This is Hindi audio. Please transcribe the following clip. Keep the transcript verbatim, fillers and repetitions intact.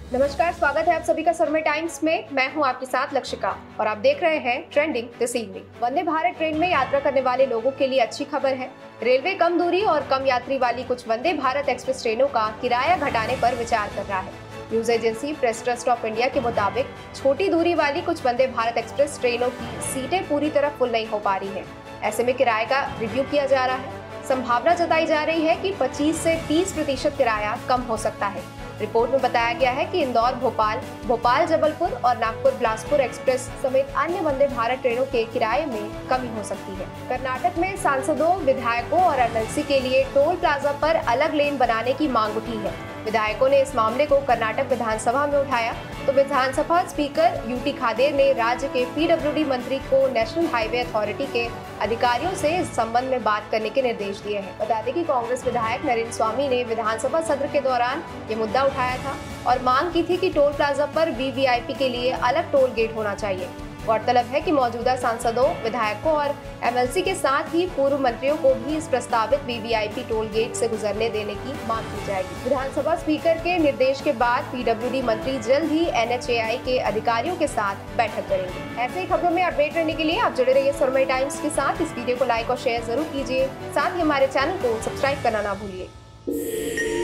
नमस्कार, स्वागत है आप सभी का सरमई टाइम्स में। मैं हूं आपके साथ लक्षिका और आप देख रहे हैं trending this evening. Vande Bharat train में यात्रा करने वाले लोगों के लिए अच्छी खबर है। रेलवे कम दूरी और कम यात्री वाली कुछ वंदे भारत एक्सप्रेस ट्रेनों का किराया घटाने पर विचार कर रहा है। News agency Press Trust of India के मुताबिक छोटी दूरी वाली कुछ वंदे भारत एक्सप्रेस ट्रेनों की सीटें पूरी तरह फुल नहीं हो पा रही है। ऐसे में किराए का रिव्यू किया जा रहा है। संभावना जताई जा रही है कि पच्चीस से तीस प्रतिशत किराया कम हो सकता है। रिपोर्ट में बताया गया है कि इंदौर भोपाल, भोपाल जबलपुर और नागपुर बिलासपुर एक्सप्रेस समेत अन्य वंदे भारत ट्रेनों के किराए में कमी हो सकती है। कर्नाटक में सांसदों, विधायकों और एमएलसी के लिए टोल प्लाजा पर अलग लेन बनाने की मांग उठी है। विधायकों ने इस मामले को कर्नाटक विधानसभा में उठाया तो विधानसभा स्पीकर यूटी खादेर ने राज्य के पीडब्ल्यूडी मंत्री को नेशनल हाईवे अथॉरिटी के अधिकारियों से इस संबंध में बात करने के निर्देश दिए हैं। बता दें कि कांग्रेस विधायक नरेंद्र स्वामी ने विधानसभा सत्र के दौरान ये मुद्दा उठाया था और मांग की थी कि टोल प्लाजा पर वीवीआईपी के लिए अलग टोल गेट होना चाहिए। गौरतलब है कि मौजूदा सांसदों, विधायकों और एमएलसी के साथ ही पूर्व मंत्रियों को भी इस प्रस्तावित वीवीआईपी टोल गेट से गुजरने देने की मांग की जाएगी। विधानसभा स्पीकर के निर्देश के बाद पीडब्ल्यूडी मंत्री जल्द ही एनएचएआई के अधिकारियों के साथ बैठक करेंगे। ऐसे ही खबरों में अपडेट रहने के लिए आप जुड़े रहिए सरमई टाइम्स के साथ। इस वीडियो को लाइक और शेयर जरूर कीजिए, साथ ही हमारे चैनल को सब्सक्राइब करना ना भूलिए।